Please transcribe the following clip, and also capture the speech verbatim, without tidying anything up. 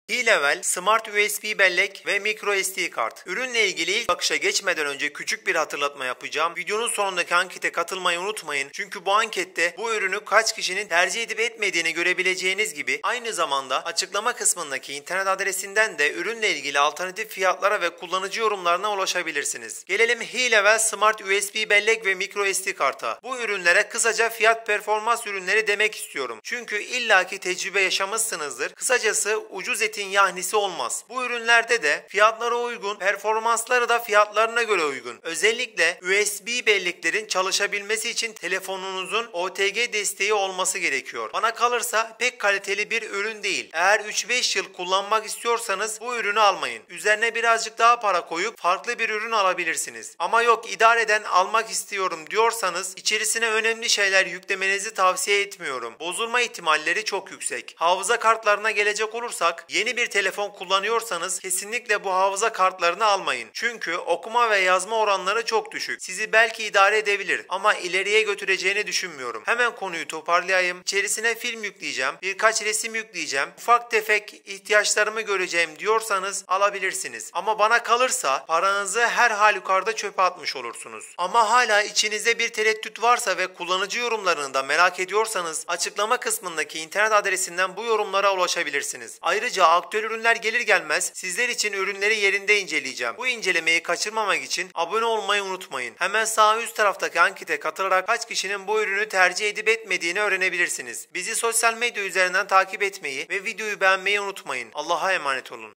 T-Level, Smart U S B bellek ve micro S D kart. Ürünle ilgili ilk bakışa geçmeden önce küçük bir hatırlatma yapacağım. Videonun sonundaki ankete katılmayı unutmayın. Çünkü bu ankette bu ürünü kaç kişinin tercih edip etmediğini görebileceğiniz gibi aynı zamanda açıklama kısmındaki internet adresinden de ürünle ilgili alternatif fiyatlara ve kullanıcı yorumlarına ulaşabilirsiniz. Gelelim T-Level Smart U S B bellek ve micro S D karta. Bu ürünlere kısaca fiyat performans ürünleri demek istiyorum. Çünkü illaki tecrübe yaşamışsınızdır. Kısacası ucuz etin yahnisi olmaz. Bu ürünlerde de fiyatlara uygun, performansları da fiyatlarına göre uygun. Özellikle U S B belleklerin çalışabilmesi için telefonunuzun O T G desteği olması gerekiyor. Bana kalırsa pek kaliteli bir ürün değil. Eğer üç beş yıl kullanmak istiyorsanız bu ürünü almayın. Üzerine birazcık daha para koyup farklı bir ürün alabilirsiniz. Ama yok idareden almak istiyorum diyorsanız içerisine önemli şeyler yüklemenizi tavsiye etmiyorum. Bozulma ihtimalleri çok yüksek. Hafıza kartlarına gelecek olursak yeni bir telefon kullanıyorsanız kesinlikle bu hafıza kartlarını almayın. Çünkü okuma ve yazma oranları çok düşük. Sizi belki idare edebilir ama ileriye götüreceğini düşünmüyorum. Hemen konuyu toparlayayım. İçerisine film yükleyeceğim, birkaç resim yükleyeceğim, ufak tefek ihtiyaçlarımı göreceğim diyorsanız alabilirsiniz. Ama bana kalırsa paranızı her halükarda çöpe atmış olursunuz. Ama hala içinizde bir tereddüt varsa ve kullanıcı yorumlarını da merak ediyorsanız açıklama kısmındaki internet adresinden bu yorumlara ulaşabilirsiniz. Ayrıca aktüel ürünler gelir gelmez sizler için ürünleri yerinde inceleyeceğim. Bu incelemeyi kaçırmamak için abone olmayı unutmayın. Hemen sağ üst taraftaki ankete katılarak kaç kişinin bu ürünü tercih edip etmediğini öğrenebilirsiniz. Bizi sosyal medya üzerinden takip etmeyi ve videoyu beğenmeyi unutmayın. Allah'a emanet olun.